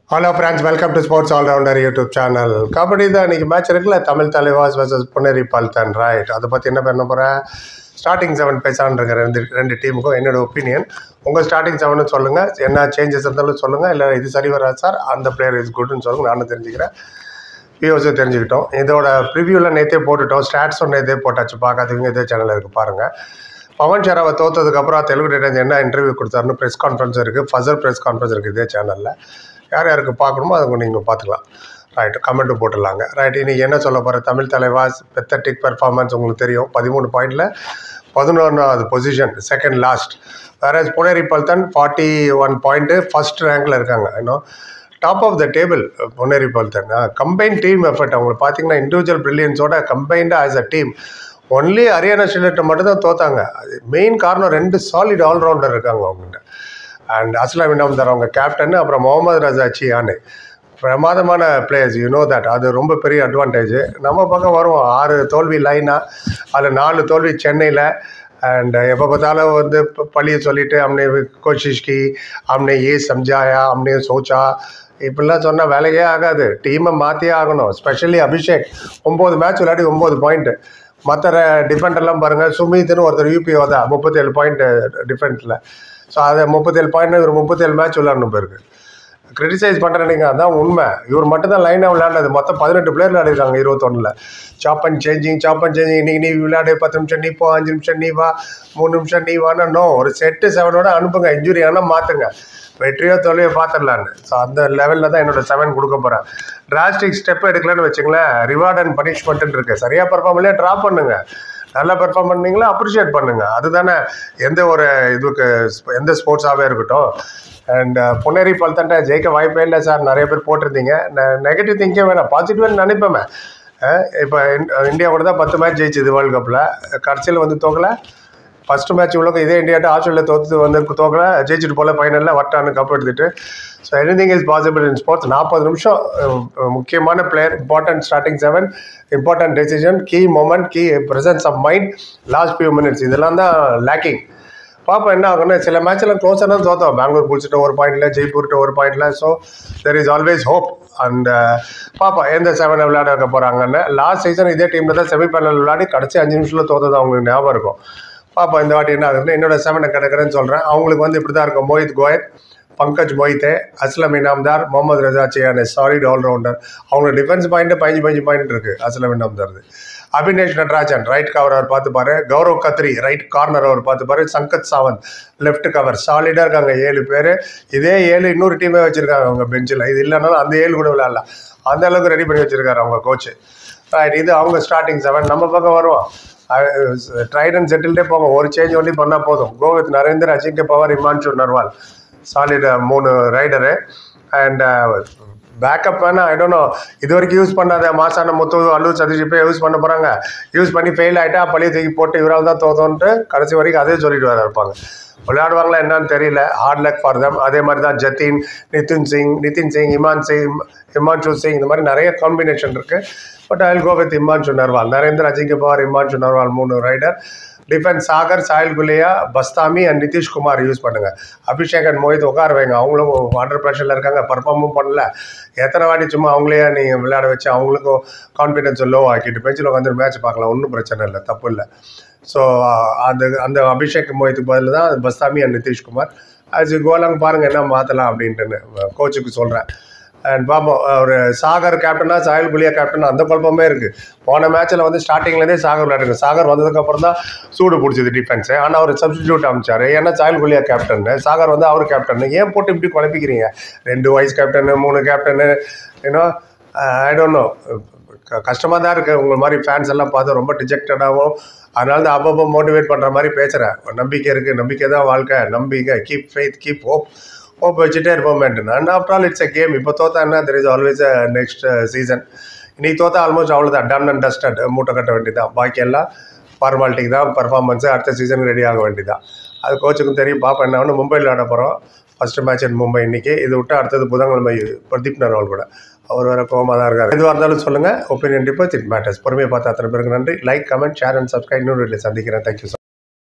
Hello friends, welcome to sports allrounder YouTube channel. Kabaddi தான் இன்றைக்கி match இருக்குல்ல, தமிழ் தலைவாஸ் வர்சஸ் புனேரி பல்டன். ரைட், அதை பற்றி என்ன பண்ண போகிறேன், ஸ்டார்டிங் 7 பேசான்னு ரெண்டு டீமுக்கும் என்னோட ஒப்பீனியன். உங்கள் ஸ்டார்டிங் 7 சொல்லுங்கள், என்ன சேஞ்சஸ் இருந்தாலும் சொல்லுங்கள், இல்லை இது சரி வராது சார், அந்த பிளேயர் இஸ் குட்னு சொல்லுங்கள், நானும் தெரிஞ்சுக்கிறேன், வியூஸும் தெரிஞ்சுக்கிட்டோம். இதோட ப்ரிவியூவில் நேற்றே போட்டுட்டோம், ஸ்டாட்ஸும் நேற்றே போட்டாச்சு, பார்க்காதவங்க இதே சேனலில் இருக்குது பாருங்கள். பவன் ஷராவை தோற்றதுக்கப்புறம் தெலுங்கு டைட்டன்ஸ் என்ன இன்டர்வியூ கொடுத்தாருன்னு ப்ரெஸ் கான்ஃபரன்ஸ் இருக்குது, ஃபசல் ப்ரெஸ் கான்ஃபரன்ஸ் இருக்குது இதே சேனலில். யார் யாருக்கு பார்க்கணுமோ அதை நீங்கள் பார்த்துக்கலாம். Right, comment போட்டுடலாங்க. ரைட், இன்றைக்கி என்ன சொல்ல போகிற, தமிழ் தலைவாஸ் பெத்தட்டிக் பெர்ஃபார்மன்ஸ் உங்களுக்கு தெரியும். 13 பாயிண்டில் 11வது பொசிஷன், செகண்ட் லாஸ்ட். வேறு புனேரி பல்டன் 41 பாயிண்ட்டு ஃபஸ்ட் ரேங்கில் இருக்காங்க. இன்னும் top of the table Puneri Paltan. Combine team effort அவங்களுக்கு பார்த்தீங்கன்னா இண்டிவிஜுவல் பிரில்லியன்ஸோட கம்பைண்டாக as a team only Haryana ஸ்டேட்டை மட்டும் தான் தோத்தாங்க. மெயின் காரணம் 2 சாலிட் ஆல்ரவுண்டர் இருக்காங்க அவங்ககிட்ட. அண்ட் அஸ்லாம் இனாம்தார் அவங்க கேப்டன், அப்புறம் முகமது ரஜா சியானு பிரமாதமான பிளேயர்ஸ், தட். அது ரொம்ப பெரிய அட்வான்டேஜ். நம்ம பக்கம் வரும் 6 தோல்வி லைனாக, அதில் 4 தோல்வி சென்னையில். அண்ட் எப்போ பார்த்தாலும் பழியை சொல்லிவிட்டு அம்னே கோஷிஷ்கி, அம்னே சம்ஜாயா, அம்னே சோச்சா, இப்படிலாம் சொன்னால் வேலையே ஆகாது. டீமை மாற்றியே ஆகணும். ஸ்பெஷலி அபிஷேக் 9 மேட்ச் விளையாடி 9 பாயிண்ட்டு. மற்ற டிஃபெண்டர்லாம் பாருங்கள், சுமித்னு ஒருத்தர் யூபிஓ தான் 37 பாயிண்ட்டு டிஃபென்ஸில். ஸோ அதை 37 பாயிண்ட் இவர் 37 மேட்ச் விளையாடணும் போயிருக்கு. கிரிட்டிசைஸ் பண்ணுறேன், அதான் உண்மை. இவர் மட்டும் தான் லைனாக விளையாண்டது. மொத்தம் 18 பிளேயர் விளையாடிருக்காங்க 21. சாப் அண்ட் சேஞ்சிங். இன்றைக்கி நீ விளையாடு, 10 நிமிஷம் நீ போ, 5 நிமிஷம் நீ வா, 3 நிமிஷம் நீ வான்னு. நோ, ஒரு செட்டு 7ஓட அனுப்புங்க. இன்ஜுரி ஆனால் மாற்றுங்க, வெற்றியோ தோல்வியோ பார்த்துடலான்னு. ஸோ அந்த லெவலில் தான் என்னோட 7 கொடுக்க போகிறேன். டிராஸ்டிக் ஸ்டெப் எடுக்கலன்னு வச்சுங்களேன், ரிவார்ட் அண்ட் பனிஷ்மெண்ட்டுன்னு இருக்குது. சரியாக பர்ஃபார்ம் இல்லையா ட்ராப் பண்ணுங்கள், நல்லா பெர்ஃபார்ம் பண்ணிங்களா அப்ரிஷியேட் பண்ணுங்கள். அதுதானே எந்த ஒரு எந்த ஸ்போர்ட்ஸாகவே இருக்கட்டும். அண்ட் புனேரி பல்தன்ட்ட ஜெயிக்க வாய்ப்பே இல்லை சார், நிறைய பேர் போட்டிருந்தீங்க. நெகட்டிவ் திங்கே வேணாம், பாசிட்டிவாக நினைப்பேன். இப்போ இந்தியா கூட தான் 10 மேட்ச் ஜெயிச்சுது வேர்ல்டு கப்பில். கடைசியில் தோக்கலை. ஃபஸ்ட்டு மேட்ச் இவ்வளோ இதே இந்தியாட்ட ஆஸ்திரேலியா தோக்கலை, ஜெயிச்சுட்டு போல ஃபைனலில் வட்டான்னு கப் எடுத்துகிட்டு. So anything is possible in sports. 40 நிமிஷம் முக்கியமான player, important starting 7, important decision, key moment, key presence of mind, last few minutes, இதெல்லாம் தான் லேக்கிங். பாப்பா என்ன ஆகும்னா, சில மேட்ச்லாம் க்ளோஸாக தான் தோற்றோம். பெங்களூர் புல்ஸ்ட்டு 1 பாயிண்டில், ஜெய்ப்பூர்கிட்ட 1 பாயிண்டில். So there is always hope. And பாப்பா எந்த 7 விளையாட வைக்க போகிறாங்கன்னு. லாஸ்ட் சீசன் இதே டீமில் தான் செமிஃபைனல் விளையாடி கடைசி 5 நிமிஷத்தில் தோற்றது அவங்களுக்கு ஞாபகம் இருக்கும். பாப்பா இந்த வாட்டி என்ன ஆகுதுன்னு என்னோட 7 கிடக்கிறேன்னு சொல்கிறேன். அவங்களுக்கு இப்படி தான் இருக்கும். Mohit Goyal, Pankaj Mohite, Aslam Inamdar, Mohammadreza Chiyaneh solid allrounder. அவங்க டிஃபென்ஸ் பாயிண்ட்டு 15 பாயிண்ட் இருக்குது அஸ்லம் இனாம்தார். அபினேஷ் நடராஜன் ரைட் கவர் அவர் பார்த்துப்பாரு. கௌரவ் கத்ரி ரைட் கார்னர் அவர் பார்த்துப்பாரு. Sanket Sawant left cover. சாலிடாக இருக்காங்க 7 பேர். இதே 7 இன்னொரு டீமே வச்சுருக்காங்க அவங்க பெஞ்சில். இது இல்லைனாலும் அந்த 7 கூட விளையாடலாம், அந்த அளவுக்கு ரெடி பண்ணி வச்சுருக்காரு அவங்க கோச்சு. ரைட், இது அவங்க ஸ்டார்டிங் 7. நம்ம பக்கம் வருவோம். ட்ரைட் அண்ட் செட்டில்டே போங்க, ஒரு சேஞ்ச் ஒன்லி பண்ணால் போதும். Go with Narender, Ajinkya Pawar, Himanshu Narwal, solid 3 raider. And backup வேணால் ஐ டோன்ட் நோ, இது வரைக்கும் யூஸ் பண்ணாத மாசான முத்து, அல்லூர் சதீஷ் இப்போ யூஸ் பண்ண போகிறாங்க. யூஸ் பண்ணி ஃபெயில் ஆகிட்டா பழைய தூக்கி போட்டு இவரால் தான் தோத்தோன்ட்டு கடைசி வரைக்கும் அதே சொல்லிட்டு வர இருப்பாங்க. விளையாடுவாங்களா என்னன்னு தெரியல. Hard luck for them. அதே மாதிரி தான் ஜத்தின், நிதின் சிங், இமான்ஷு சிங், இந்த மாதிரி நிறைய காம்பினேஷன் இருக்குது. But I will go with Himanshu Narwal. Narender, Ajinkya Pawar, Himanshu Narwal 3 raider. Defence Sagar, Sahil Guliya, Bastami and Nitish Kumar use பண்ணுங்கள். அபிஷேக் அண்ட் மோஹித் உட்கார வைங்க. அவங்களும் அண்டர் ப்ரெஷரில் இருக்காங்க, பர்ஃபார்மும் பண்ணல. எத்தனை வாட்டி சும்மா அவங்களே நீங்கள் விளையாட வச்சு அவங்களுக்கும் கான்ஃபிடென்ஸ் லோ ஆக்கிட்டு பெஞ்சில் வந்து மேட்ச் பார்க்கலாம், ஒன்றும் பிரச்சனை இல்லை, தப்பு இல்லை. ஸோ அந்த அபிஷேக் மோஹித்துக்கு பதில் தான் பஸ்தாமி அண்ட் நிதிஷ்குமார். அது கோலாங்க பாருங்கள் என்ன மாற்றலாம் அப்படின்ட்டுன்னு கோச்சுக்கு சொல்கிறேன். அண்ட் பார்ப்போம், ஒரு சாகர் கேப்டனா சாயில் குலியா கேப்டனா அந்த குழப்பமே இருக்குது. போன மேட்ச்சில் ஸ்டார்டிங்லேருந்தே சாகர் விளையாடுங்க. சாகர் வந்ததுக்கப்புறம் தான் சூடு பிடிச்சது டிஃபென்ஸு. ஆனால் அவர் சப்ஸ்டிடியூட் அமைச்சார். ஏன்னா சாயில் குலியா கேப்டன், சாகர் அவர் கேப்டன். ஏன் போட்டு இப்படி குழப்பிக்கிறீங்க? 2 vice captain, 3 captain, I don't know. கஷ்டமாக தான் இருக்குது. உங்கள் மாதிரி ஃபேன்ஸ் எல்லாம் பார்த்து ரொம்ப டிஜெக்டடாகவும், அதனால தான் அப்பப்போ மோட்டிவேட் பண்ணுற மாதிரி பேசுகிறேன். நம்பிக்கை இருக்குது, நம்பிக்கை தான் வாழ்க்கை, நம்பிக்கை, கீப் ஃபெய்த், கீப் ஹோப் வச்சுட்டே இருப்போம். And after all it's a game. இப்போ தோத்தா என்ன, there is always a next season. இன்றைக்கி தோத்தா ஆல்மோஸ்ட் அவ்வளோதான், டன் அண்ட் டஸ்டட், மூட்டை கட்ட வேண்டியதான். பாக்கி எல்லாம் ஃபார்மாலிட்டிக்கு தான். பர்ஃபார்மன்ஸு அடுத்த சீசனுக்கு ரெடி ஆக வேண்டியதான். அது கோச்சுக்கும் தெரியும். பாப்பா என்ன ஒன்று மும்பையில் விளையாட போகிறோம். ஃபஸ்ட்டு மேட்ச் இன் மும்பை இன்றைக்கி. இது விட்டு அடுத்தது புதன்கிழமை பிரதீப் நர்வால் கூட. அவர் வேறு கோவமாக தான் இருக்கார். எதுவாக இருந்தாலும் சொல்லுங்கள். ஒப்பீனியன் டிபோஸ் இட் மேட்டர்ஸ். பொறுமையை பார்த்து அத்தனை பேருக்கு நன்றி. Like, comment, share and subscribe. இன்னொரு வீட்டில் சந்திக்கிறேன். தேங்க்யூ.